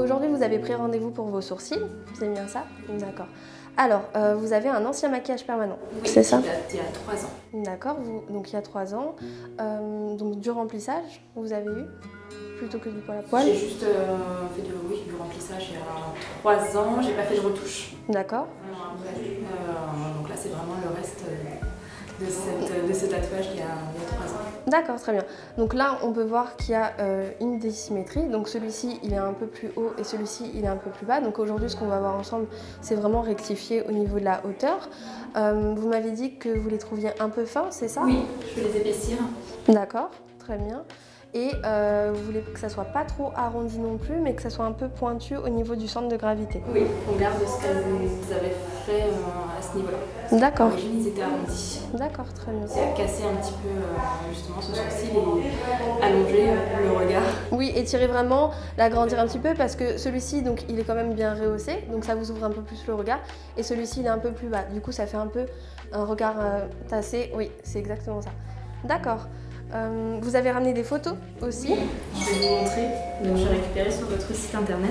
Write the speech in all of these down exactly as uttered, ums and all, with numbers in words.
aujourd'hui, vous avez pris rendez-vous pour vos sourcils, c'est bien ça? D'accord. Alors, euh, vous avez un ancien maquillage permanent, oui, c'est ça? Il y a trois ans. D'accord, donc il y a trois ans. Euh, donc du remplissage, vous avez eu plutôt que du poil à poil? J'ai juste euh, fait du, oui, du remplissage il y a trois ans, j'ai pas fait de retouche. D'accord. Euh, donc là, c'est vraiment le reste de, cette, de ce tatouage il y a trois ans. D'accord, très bien. Donc là, on peut voir qu'il y a euh, une dissymétrie. Donc celui-ci, il est un peu plus haut et celui-ci, il est un peu plus bas. Donc aujourd'hui, ce qu'on va voir ensemble, c'est vraiment rectifier au niveau de la hauteur. Euh, vous m'avez dit que vous les trouviez un peu fins, c'est ça? Oui, je vais les épaissir. D'accord, très bien. Et euh, vous voulez que ça soit pas trop arrondi non plus, mais que ça soit un peu pointu au niveau du centre de gravité. Oui, on garde ce qu'ils avaient fait euh, à ce niveau-là. D'accord. L'origine, ils étaient arrondis. D'accord, très bien. C'est à casser un petit peu euh, justement ce sourcil et allonger euh, le regard. Oui, étirer vraiment, l'agrandir un petit peu parce que celui-ci, donc, il est quand même bien rehaussé, donc ça vous ouvre un peu plus le regard. Et celui-ci, il est un peu plus bas. Du coup, ça fait un peu un regard euh, tassé. Oui, c'est exactement ça. D'accord. Euh, vous avez ramené des photos aussi? Oui, je vais vous montrer. Donc, j'ai récupéré sur votre site internet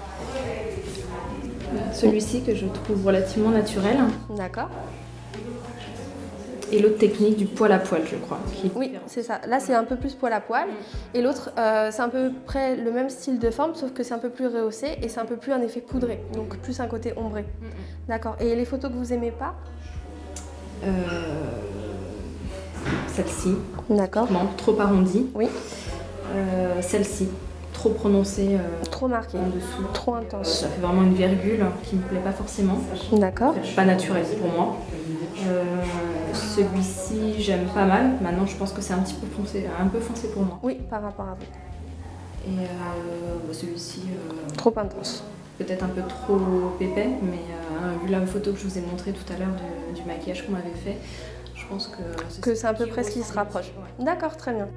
celui-ci que je trouve relativement naturel. D'accord. Et l'autre technique du poil à poil, je crois. Qui oui, c'est ça. Là, c'est un peu plus poil à poil. Et l'autre, euh, c'est à peu près le même style de forme, sauf que c'est un peu plus rehaussé et c'est un peu plus un effet poudré. Donc plus un côté ombré. Mm-hmm. D'accord. Et les photos que vous aimez pas? euh... Celle-ci. D'accord. Trop arrondie. Oui. Euh, Celle-ci. Trop prononcée. Euh, trop marquée. En dessous. Trop intense. Ça fait vraiment une virgule qui me plaît pas forcément. D'accord. Pas naturel pour moi. Euh, Celui-ci, j'aime pas mal. Maintenant, je pense que c'est un petit peu foncé, un peu foncé pour moi. Oui, par rapport à vous. Et euh, bah, celui-ci. Euh, trop intense. Peut-être un peu trop épais, mais euh, vu la photo que je vous ai montrée tout à l'heure du maquillage qu'on avait fait, je pense que c'est que c'est à peu près ce qui se rapproche. Ouais. D'accord, très bien.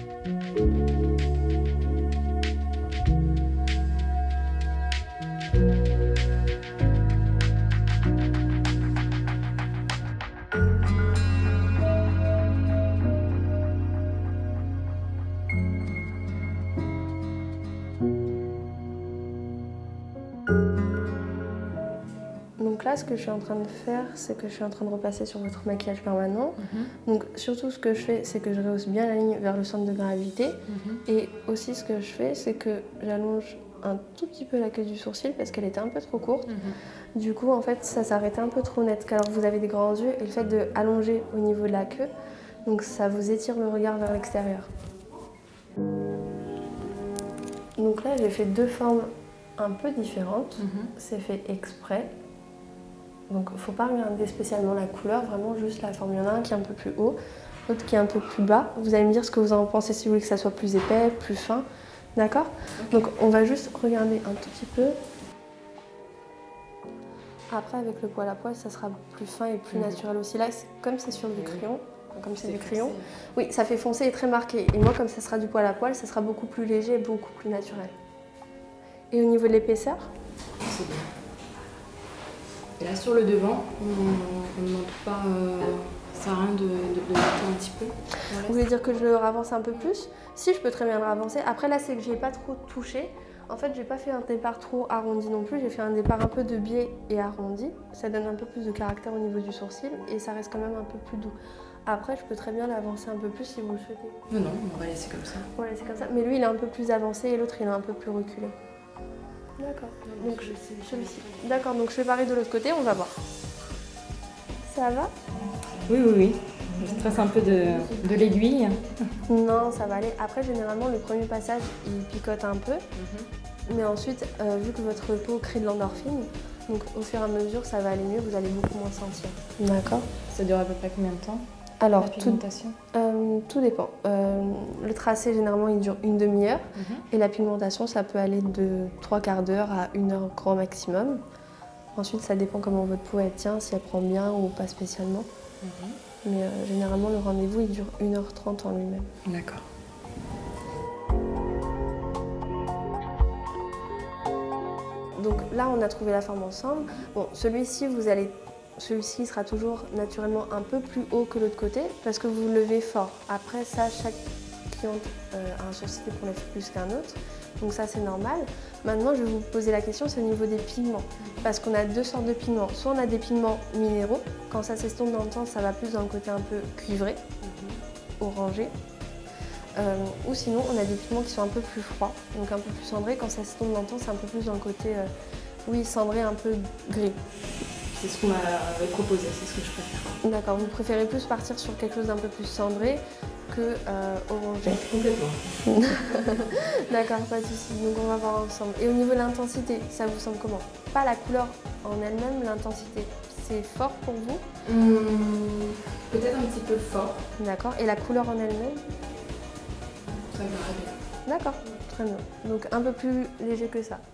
Donc là, ce que je suis en train de faire, c'est que je suis en train de repasser sur votre maquillage permanent. Mm-hmm. Donc surtout, ce que je fais, c'est que je rehausse bien la ligne vers le centre de gravité. Mm-hmm. Et aussi, ce que je fais, c'est que j'allonge un tout petit peu la queue du sourcil parce qu'elle était un peu trop courte. Mm-hmm. Du coup, en fait, ça s'arrêtait un peu trop net. Alors vous avez des grands yeux et le fait de allonger au niveau de la queue, donc ça vous étire le regard vers l'extérieur. Donc là, j'ai fait deux formes un peu différentes. Mm-hmm. C'est fait exprès. Donc il ne faut pas regarder spécialement la couleur, vraiment juste la forme. Il y en a un qui est un peu plus haut, l'autre qui est un peu plus bas. Vous allez me dire ce que vous en pensez, si vous voulez que ça soit plus épais, plus fin. D'accord? Okay. Donc on va juste regarder un tout petit peu. Après avec le poil à poil, ça sera plus fin et plus mmh. naturel aussi. Là, comme c'est sur du crayon, comme c'est du crayon, oui, ça fait foncé et très marqué. Et moi, comme ça sera du poil à poil, ça sera beaucoup plus léger et beaucoup plus naturel. Et au niveau de l'épaisseur? C'est bien. Et là sur le devant, on ne montre pas, euh, ça sert à rien de, de, de monter un petit peu. Voilà. Vous voulez dire que je le ravance un peu plus? Si, je peux très bien le ravancer. Après là, c'est que je n'ai pas trop touché. En fait, j'ai pas fait un départ trop arrondi non plus. J'ai fait un départ un peu de biais et arrondi. Ça donne un peu plus de caractère au niveau du sourcil et ça reste quand même un peu plus doux. Après, je peux très bien l'avancer un peu plus si vous le souhaitez. Non, non, on va laisser comme ça. On va laisser comme ça. Mais lui, il est un peu plus avancé et l'autre, il est un peu plus reculé. D'accord. Donc celui-ci. D'accord, donc je fais pareil de l'autre côté, on va voir. Ça va? Oui, oui, oui. Je stresse un peu de, de l'aiguille. Non, ça va aller. Après, généralement, le premier passage, il picote un peu. Mm-hmm. Mais ensuite, euh, vu que votre peau crée de l'endorphine, donc au fur et à mesure, ça va aller mieux, vous allez beaucoup moins sentir. D'accord. Ça dure à peu près combien de temps? Alors, la pigmentation tout, euh, tout dépend. Euh, le tracé, généralement, il dure une demi-heure. Mm-hmm. Et la pigmentation, ça peut aller de trois quarts d'heure à une heure grand maximum. Ensuite, ça dépend comment votre peau elle tient, si elle prend bien ou pas spécialement. Mm-hmm. Mais euh, généralement, le rendez-vous, il dure une heure trente en lui-même. D'accord. Donc là, on a trouvé la forme ensemble. Bon, celui-ci, vous allez... Celui-ci sera toujours naturellement un peu plus haut que l'autre côté parce que vous levez fort. Après ça, chaque cliente euh, a un sourcil qu'on lève plus qu'un autre. Donc ça c'est normal. Maintenant je vais vous poser la question, c'est au niveau des pigments. Parce qu'on a deux sortes de pigments. Soit on a des pigments minéraux, quand ça s'estompe dans le temps, ça va plus dans le côté un peu cuivré, mmh. orangé. Euh, ou sinon on a des pigments qui sont un peu plus froids, donc un peu plus cendrés. Quand ça s'estompe dans le temps, c'est un peu plus dans le côté, euh, oui, cendré, un peu gris. C'est ce qu'on m'avait proposé, c'est ce que je préfère. D'accord, vous préférez plus partir sur quelque chose d'un peu plus cendré que euh, orangé. Complètement. D'accord, pas de souci. Donc on va voir ensemble. Et au niveau de l'intensité, ça vous semble comment? Pas la couleur en elle-même, l'intensité. C'est fort pour vous? Mmh, peut-être un petit peu fort. D'accord. Et la couleur en elle-même? Ça me va bien. D'accord, très bien. Donc un peu plus léger que ça.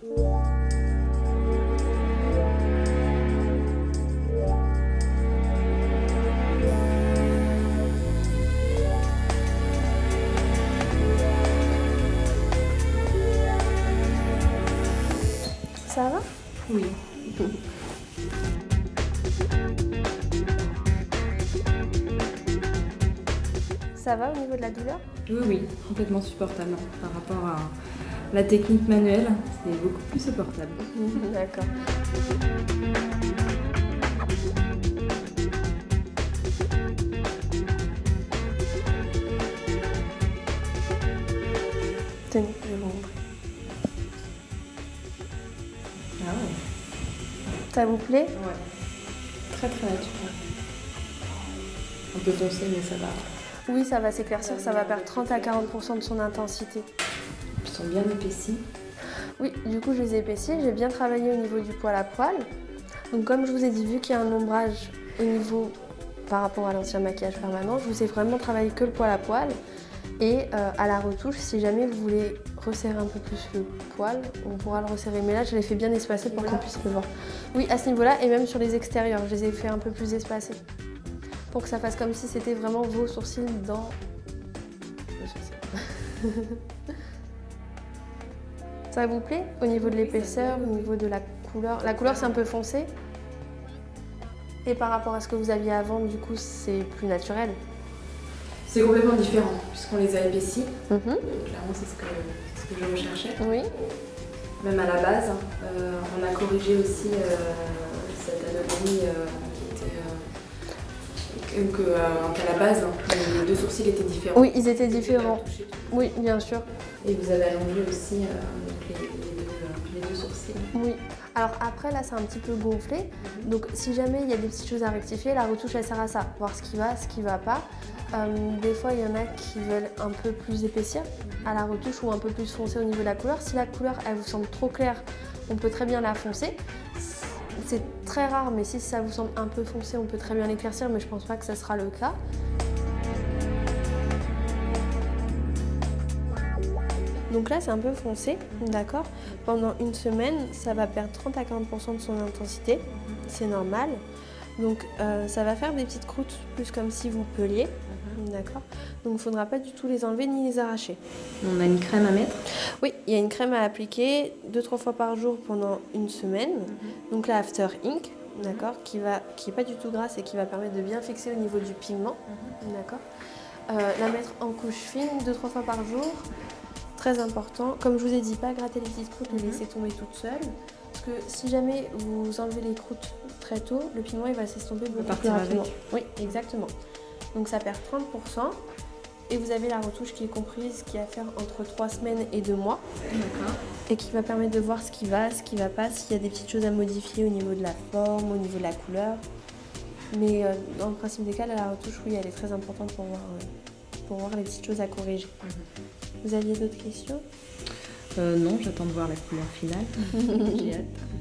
Ça va? Oui. Ça va au niveau de la douleur? Oui, oui, complètement supportable. Par rapport à la technique manuelle, c'est beaucoup plus supportable. D'accord. Tenez, je vais vous montrer. Ah ouais. Ça vous plaît? Ouais. Très très naturel. Un peu foncé, mais ça va. Oui, ça va s'éclaircir, ça va perdre trente à quarante pour cent de son intensité. Ils sont bien épaissis. Oui, du coup je les ai épaissis, j'ai bien travaillé au niveau du poil à poil. Donc comme je vous ai dit, vu qu'il y a un ombrage au niveau par rapport à l'ancien maquillage permanent, je vous ai vraiment travaillé que le poil à poil. Et euh, à la retouche, si jamais vous voulez resserrer un peu plus le poil, on pourra le resserrer. Mais là, je l'ai fait bien espacé pour qu'on puisse le voir. Oui, à ce niveau-là, et même sur les extérieurs, je les ai fait un peu plus espacés. Pour que ça fasse comme si c'était vraiment vos sourcils dans le sourcil. Ça vous plaît? Au niveau de l'épaisseur, au niveau de la couleur? La couleur, c'est un peu foncé. Et par rapport à ce que vous aviez avant, du coup, c'est plus naturel. C'est complètement différent, puisqu'on les a épaissis. Mm-hmm. Donc, clairement, c'est ce que, ce que je recherchais. Oui. Même à la base, euh, on a corrigé aussi euh, cette anomalie euh, qui était... Euh, que, euh, qu'à la base, les deux sourcils étaient différents. Oui, ils étaient différents. Oui, bien sûr. Et vous avez allongé aussi euh, les, les, deux, les deux sourcils. Oui. Alors après, là, c'est un petit peu gonflé. Mm-hmm. Donc, si jamais il y a des petites choses à rectifier, la retouche, elle sert à ça. Voir ce qui va, ce qui va pas. Euh, des fois, il y en a qui veulent un peu plus épaissir à la retouche ou un peu plus foncer au niveau de la couleur. Si la couleur, elle vous semble trop claire, on peut très bien la foncer. C'est très rare, mais si ça vous semble un peu foncé, on peut très bien l'éclaircir, mais je pense pas que ça sera le cas. Donc là, c'est un peu foncé, d'accord? Pendant une semaine, ça va perdre trente à quarante pour cent de son intensité, c'est normal. Donc euh, ça va faire des petites croûtes, plus comme si vous peliez, d'accord? Donc il ne faudra pas du tout les enlever ni les arracher. On a une crème à mettre? Oui, il y a une crème à appliquer deux trois fois par jour pendant une semaine. Mm-hmm. Donc la After Ink, d'accord, qui va, qui est pas du tout grasse et qui va permettre de bien fixer au niveau du pigment, mm-hmm. d'accord. Euh, la mettre en couche fine deux trois fois par jour, très important. Comme je vous ai dit, pas gratter les petites croûtes, les mm-hmm. laisser tomber toutes seules. Parce que si jamais vous enlevez les croûtes très tôt, le pigment il va s'estomper beaucoup plus rapidement. Avec. Oui, exactement. Donc ça perd trente pour cent. Et vous avez la retouche qui est comprise, qui est à faire entre trois semaines et deux mois. D'accord. Et qui va permettre de voir ce qui va, ce qui ne va pas, s'il y a des petites choses à modifier au niveau de la forme, au niveau de la couleur. Mais euh, dans le principe des cas, là, la retouche, oui, elle est très importante pour voir, euh, pour voir les petites choses à corriger. Mm-hmm. Vous aviez d'autres questions? euh, Non, j'attends de voir la couleur finale. J'ai hâte.